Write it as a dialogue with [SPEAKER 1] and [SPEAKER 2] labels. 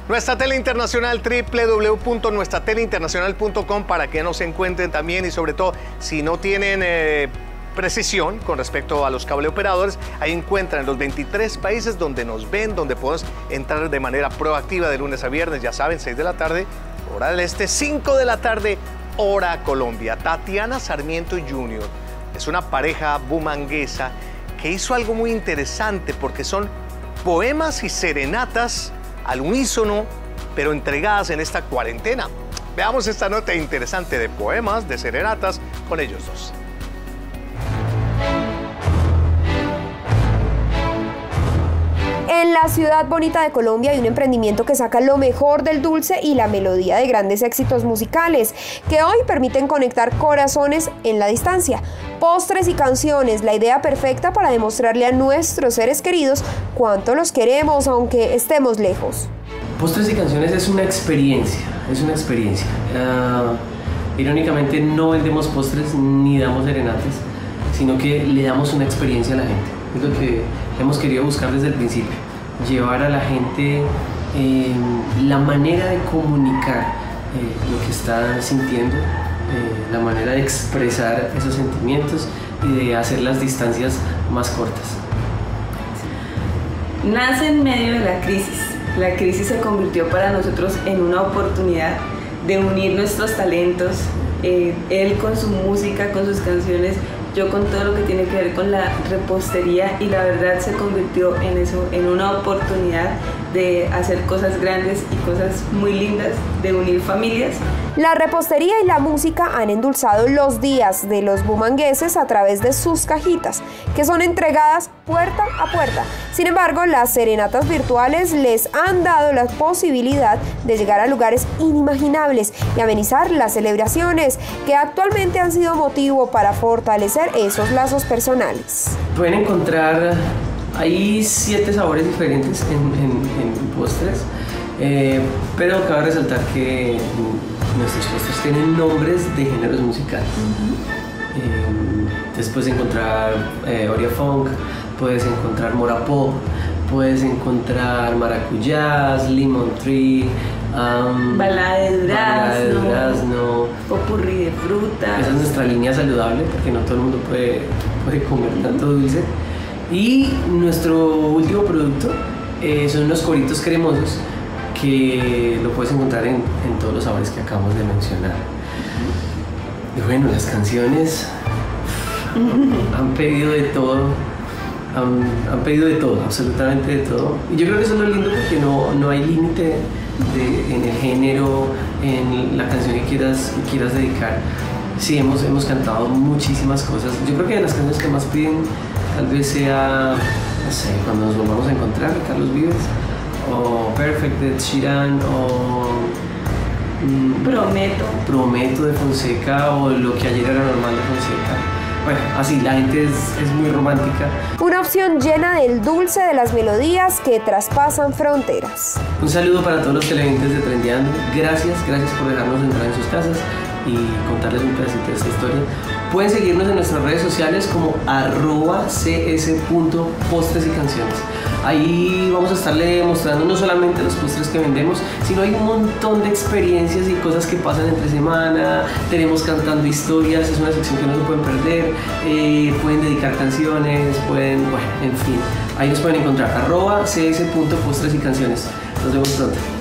[SPEAKER 1] Nuestra tele internacional, www.nuestrateleinternacional.com, para que nos encuentren también, y sobre todo si no tienen precisión con respecto a los cableoperadores, ahí encuentran los 23 países donde nos ven, donde podemos entrar de manera proactiva de lunes a viernes, ya saben, 6 de la tarde, hora del este, 5 de la tarde, hora Colombia. Tatiana Sarmiento Jr. es una pareja bumanguesa que hizo algo muy interesante porque son poemas y serenatas al unísono, pero entregadas en esta cuarentena. Veamos esta nota interesante de poemas, de serenatas, con ellos dos.
[SPEAKER 2] En la ciudad bonita de Colombia hay un emprendimiento que saca lo mejor del dulce y la melodía de grandes éxitos musicales, que hoy permiten conectar corazones en la distancia. Postres y canciones, la idea perfecta para demostrarle a nuestros seres queridos cuánto los queremos, aunque estemos lejos.
[SPEAKER 3] Postres y canciones es una experiencia, irónicamente no vendemos postres ni damos serenatas, sino que le damos una experiencia a la gente. Es lo que hemos querido buscar desde el principio, llevar a la gente la manera de comunicar lo que está sintiendo, la manera de expresar esos sentimientos y de hacer las distancias más cortas.
[SPEAKER 4] Nace en medio de la crisis. La crisis se convirtió para nosotros en una oportunidad de unir nuestros talentos, él con su música, con sus canciones, yo con todo lo que tiene que ver con la repostería, y la verdad se convirtió en eso, en una oportunidad de hacer cosas grandes y cosas muy lindas, de unir familias.
[SPEAKER 2] La repostería y la música han endulzado los días de los bumangueses a través de sus cajitas, que son entregadas puerta a puerta. Sin embargo, las serenatas virtuales les han dado la posibilidad de llegar a lugares inimaginables y amenizar las celebraciones, que actualmente han sido motivo para fortalecer esos lazos personales.
[SPEAKER 3] Pueden encontrar, hay 7 sabores diferentes en postres, pero cabe resaltar que nuestros postres tienen nombres de géneros musicales. Entonces puedes encontrar Oreo Funk, puedes encontrar Mora Pop, puedes encontrar maracuyás, lemon tree,
[SPEAKER 4] balada de
[SPEAKER 3] durazno,
[SPEAKER 4] popurrí de frutas.
[SPEAKER 3] Esa es nuestra línea saludable, porque no todo el mundo puede comer tanto dulce. Y nuestro último producto son unos coritos cremosos, que lo puedes encontrar en todos los sabores que acabamos de mencionar. Y bueno, las canciones han pedido de todo, han pedido de todo, absolutamente de todo. Y yo creo que eso es lo lindo, porque no hay límite en el género, en la canción que quieras dedicar. Sí, hemos cantado muchísimas cosas. Yo creo que de las canciones que más piden tal vez sea, no sé, Cuando nos volvamos a encontrar, Carlos Vives, o Perfect de Sheeran, o Prometo de Fonseca, o Lo que ayer era normal de Fonseca. Bueno, así, la gente es muy romántica.
[SPEAKER 2] Una opción llena del dulce de las melodías que traspasan fronteras.
[SPEAKER 3] Un saludo para todos los televidentes de Trendeando. Gracias por dejarnos entrar en sus casas y contarles un pedacito de esta historia. Pueden seguirnos en nuestras redes sociales como @cs.postres y canciones. Ahí vamos a estarle mostrando no solamente los postres que vendemos, sino hay un montón de experiencias y cosas que pasan entre semana. Tenemos cantando historias, es una sección que no se pueden perder. Pueden dedicar canciones, bueno, en fin. Ahí nos pueden encontrar @cs.postres y canciones. Nos vemos pronto.